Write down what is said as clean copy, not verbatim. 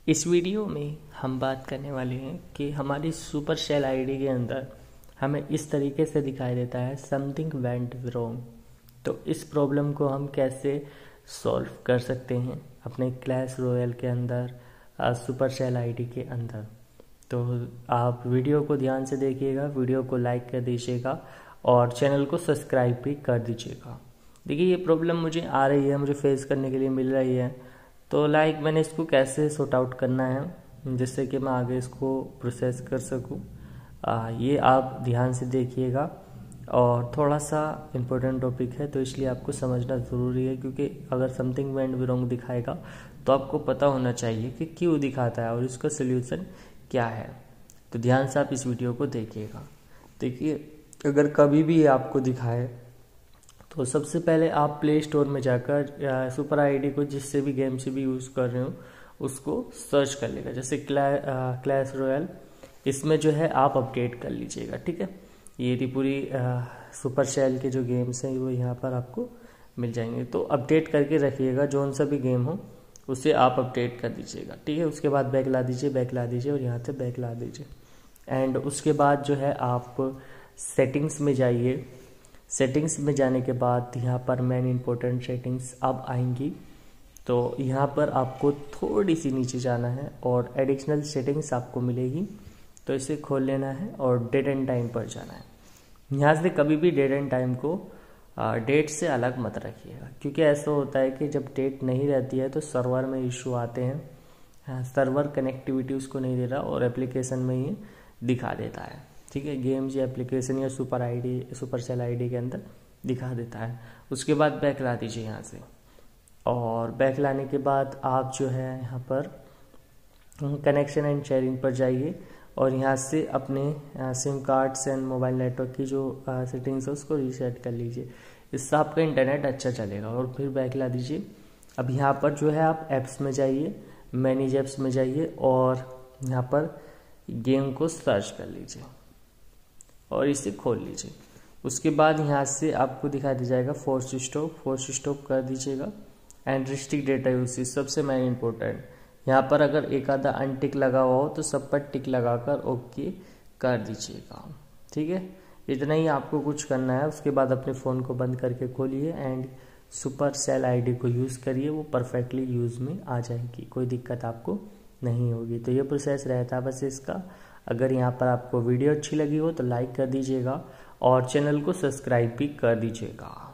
इस वीडियो में हम बात करने वाले हैं कि हमारी सुपर शेल आईडी के अंदर हमें इस तरीके से दिखाई देता है समथिंग वेंट रॉन्ग। तो इस प्रॉब्लम को हम कैसे सॉल्व कर सकते हैं अपने क्लैश रॉयल के अंदर सुपर शेल आईडी के अंदर। तो आप वीडियो को ध्यान से देखिएगा, वीडियो को लाइक कर दीजिएगा और चैनल को सब्सक्राइब भी कर दीजिएगा। देखिए ये प्रॉब्लम मुझे आ रही है, मुझे फेस करने के लिए मिल रही है। तो मैंने इसको कैसे सॉर्ट आउट करना है जिससे कि मैं आगे इसको प्रोसेस कर सकूं, ये आप ध्यान से देखिएगा। और थोड़ा सा इम्पोर्टेंट टॉपिक है तो इसलिए आपको समझना ज़रूरी है, क्योंकि अगर समथिंग वेंट रॉन्ग दिखाएगा तो आपको पता होना चाहिए कि क्यों दिखाता है और इसका सोल्यूशन क्या है। तो ध्यान से आप इस वीडियो को देखिएगा। देखिए अगर कभी भी आपको दिखाए तो सबसे पहले आप प्ले स्टोर में जाकर सुपर आईडी को जिससे भी गेम से भी यूज़ कर रहे हो उसको सर्च कर लेगा। जैसे क्लैश रॉयल, इसमें जो है आप अपडेट कर लीजिएगा। ठीक है, ये थी पूरी सुपर शेल के जो गेम्स हैं वो यहाँ पर आपको मिल जाएंगे। तो अपडेट करके रखिएगा, जौन सा भी गेम हो उसे आप अपडेट कर दीजिएगा। ठीक है, उसके बाद बैक ला दीजिए और यहाँ से बैक ला दीजिए। एंड उसके बाद जो है आप सेटिंग्स में जाइए। सेटिंग्स में जाने के बाद यहाँ पर मेन इंपॉर्टेंट सेटिंग्स अब आएंगी। तो यहाँ पर आपको थोड़ी सी नीचे जाना है और एडिशनल सेटिंग्स आपको मिलेगी, तो इसे खोल लेना है और डेट एंड टाइम पर जाना है। यहाँ से कभी भी डेट एंड टाइम को डेट से अलग मत रखिएगा, क्योंकि ऐसा होता है कि जब डेट नहीं रहती है तो सर्वर में इशू आते हैं। सर्वर कनेक्टिविटी उसको नहीं दे रहा और एप्लीकेशन में ही दिखा देता है। ठीक है, गेम्स या एप्लीकेशन या सुपर शेल आईडी के अंदर दिखा देता है। उसके बाद बैक ला दीजिए यहाँ से, और बैक लाने के बाद आप जो है यहाँ पर कनेक्शन एंड शेयरिंग पर जाइए और यहाँ से अपने SIM cards and mobile network की जो सेटिंग्स है उसको रीसेट कर लीजिए। इससे आपका इंटरनेट अच्छा चलेगा। और फिर बैक ला दीजिए। अब यहाँ पर जो है आप ऐप्स में जाइए, मैनेज ऐप्स में जाइए और यहाँ पर गेम को सर्च कर लीजिए और इसे खोल लीजिए। उसके बाद यहाँ से आपको दिखाई दे जाएगा फोर्स स्टॉप कर दीजिएगा। एंड रिस्ट्रिक्ट डेटा यूसेज सबसे मेन इंपॉर्टेंट, यहाँ पर अगर एक आधा अनटिक लगा हुआ हो तो सब पर टिक लगाकर ओके कर दीजिएगा। ठीक है, इतना ही आपको कुछ करना है। उसके बाद अपने फ़ोन को बंद करके खोलिए एंड सुपर शेल आईडी को यूज़ करिए, वो परफेक्टली यूज़ में आ जाएगी, कोई दिक्कत आपको नहीं होगी। तो ये प्रोसेस रहता है बस इसका। अगर यहाँ पर आपको वीडियो अच्छी लगी हो तो लाइक कर दीजिएगा और चैनल को सब्सक्राइब भी कर दीजिएगा।